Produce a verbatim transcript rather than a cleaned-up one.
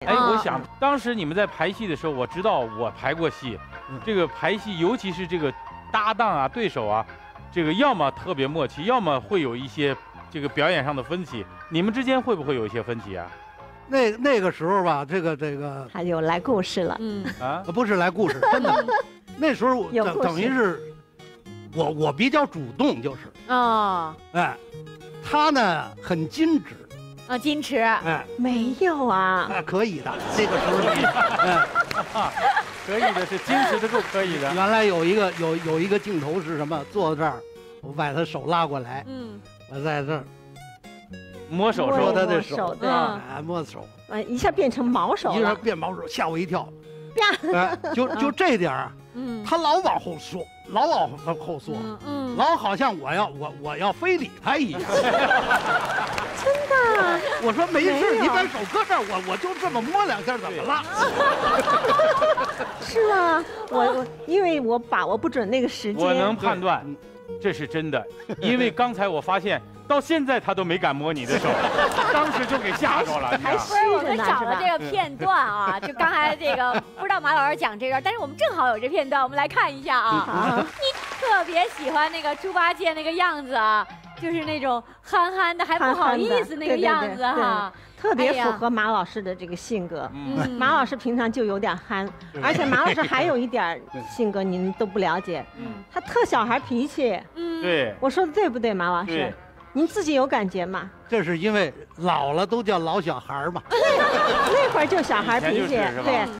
哎，我想当时你们在排戏的时候，我知道我排过戏，这个排戏尤其是这个搭档啊、对手啊，这个要么特别默契，要么会有一些这个表演上的分歧。你们之间会不会有一些分歧啊？ 那那个时候吧，这个这个他就来故事了。 嗯啊， 不是来故事，真的。那时候我等等于是，我我比较主动，就是哦， 哎，他呢很矜持， 啊，矜持， 哎， 没有啊， 哎，可以的，这个时候你，哎， 可以的，是矜持的够可以的。 原来有一个有有一个镜头是什么？坐在这儿，我把他手拉过来， 嗯， 我在这儿摸手摸摸他的手手， 对， 嗯哎，摸手， 呃，一下变成毛手一下了， 变毛手，吓我一跳。 啪， 哎，就就这点儿， 嗯， 他老往后缩，老往后缩， 嗯嗯， 老好像我要我我要非礼他一样。 真的， 我说没没事， 有你把手搁这儿，我我就这么摸两下，怎么了？ 是吗？我我因为我把握不准那个时间， 我能判断，这是真的，因为刚才我发现到现在他都没敢摸你的手，当时就给吓着了，你知道吗？ 还虚不是，我们着呢，是吧？ 找了这个片段啊，就刚才这个不知道马老师讲这段，但是我们正好有这片段，我们来看一下啊。 好， 特别喜欢那个猪八戒那个样子啊，就是那种憨憨的，还不好意思那个样子哈。 特别符合马老师的这个性格。 嗯， 马老师平常就有点憨，而且马老师还有一点性格您都不了解， 嗯， 他特小孩脾气。 嗯， 对， 我说的对不对，马老师对？ 您自己有感觉吗？ 这是因为老了都叫老小孩儿嘛。 那会儿就小孩脾气以前就是是，吧对，